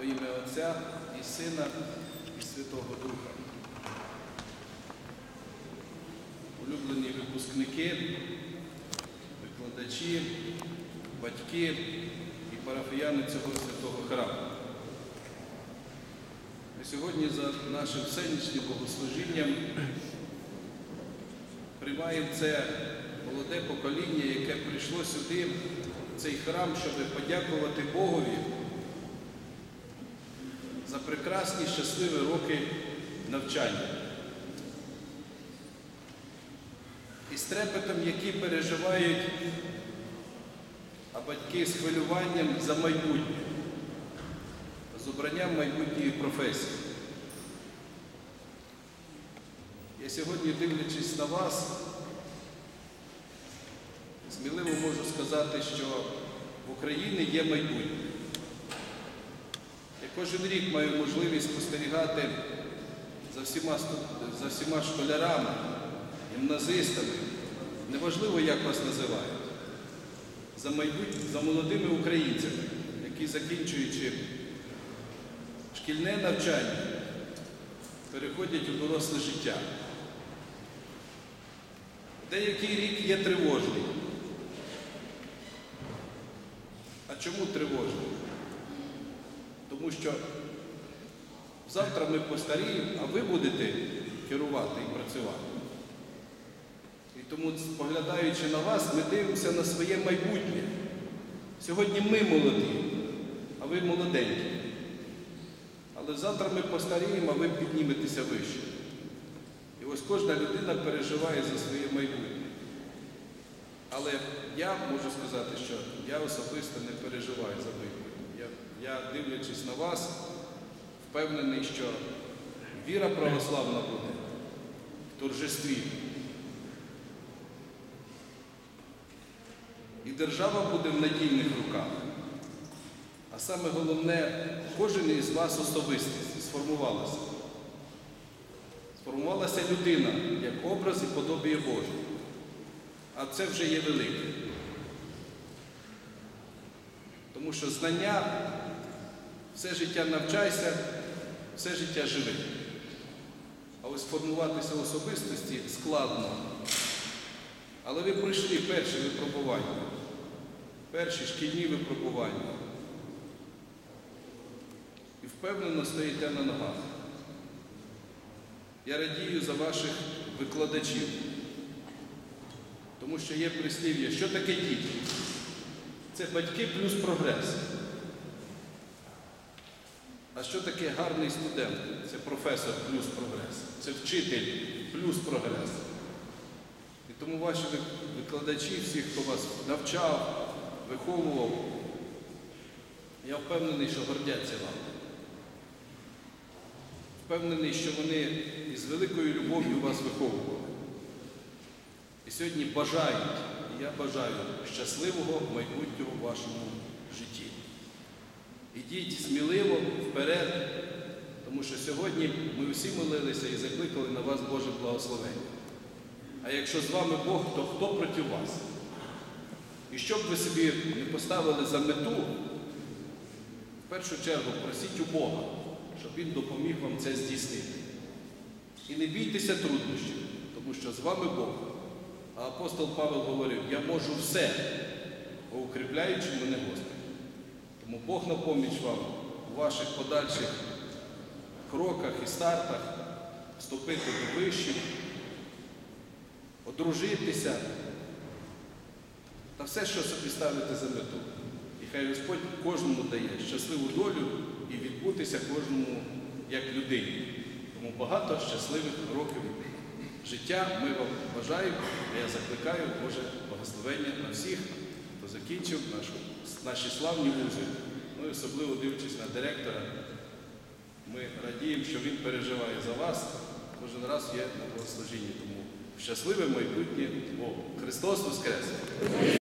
ім'я Отця і Сина, і Святого Духа. Улюблені випускники, викладачі, батьки і парафіяни цього святого храму. Ми сьогодні за нашим всенічним богослужінням приймаємо це молоде покоління, яке прийшло сюди, в цей храм, щоб подякувати Богові за прекрасні, щасливі роки навчання. І з трепетом, які переживають, а батьки з хвилюванням за майбутнє, з обранням майбутньої професії. Я сьогодні, дивлячись на вас, сміливо можу сказати, що в Україні є майбутнє. Я кожен рік маю можливість спостерігати за всіма школярами, гімназистами, неважливо, як вас називають, за молодими українцями, які, закінчуючи шкільне навчання, переходять у доросле життя. Деякий рік є тривожний. А чому тривожний? Тому що завтра ми постаріємо, а ви будете керувати і працювати. І тому, споглядаючи на вас, ми дивимося на своє майбутнє. Сьогодні ми молоді, а ви молоденькі. Але завтра ми постаріємо, а ви підніметеся вище. І ось кожна людина переживає за своє майбутнє. Але я можу сказати, що я особисто не переживаю за майбутнє. Я, дивлячись на вас, впевнений, що віра православна буде в торжестві. І держава буде в надійних руках. А саме головне, кожен із вас особистість сформувалася. Сформувалася людина, як образ і подобіє Боже. А це вже є велике. Тому що знання, все життя навчайся, все життя живи. А ось формуватися особистості складно. Але ви пройшли перші випробування, перші шкільні випробування. І впевнено стоїте на ногах. Я радію за ваших викладачів. Тому що є прислів'я, що таке діти? Це батьки плюс прогрес. А що таке гарний студент? Це професор плюс прогрес. Це вчитель плюс прогрес. І тому ваші викладачі, всі, хто вас навчав, виховував, я впевнений, що гордяться вам. Впевнений, що вони із великою любов'ю вас виховували. І сьогодні бажають, і я бажаю щасливого майбутнього в вашому житті. Ідіть сміливо вперед, тому що сьогодні ми всі молилися і закликали на вас Боже благословення. А якщо з вами Бог, то хто проти вас? І що б ви собі не поставили за мету, в першу чергу просіть у Бога, щоб Він допоміг вам це здійснити. І не бійтеся труднощів, тому що з вами Бог. А апостол Павел говорив, я можу все, укріпляючи мене Господь. Тому Бог на поміч вам у ваших подальших кроках і стартах вступити до вишів, одружитися та все, що собі ставите за мету. І хай Господь кожному дає щасливу долю і відбутися кожному як людині. Тому багато щасливих років життя ми вам бажаємо, а я закликаю Боже благословення на всіх, хто закінчив наші славні вузи. Ну і особливо дивлячись на директора, ми радіємо, що він переживає за вас, кожен раз є на богослужінні. Тому щасливе майбутнє Богу. Христос Воскрес!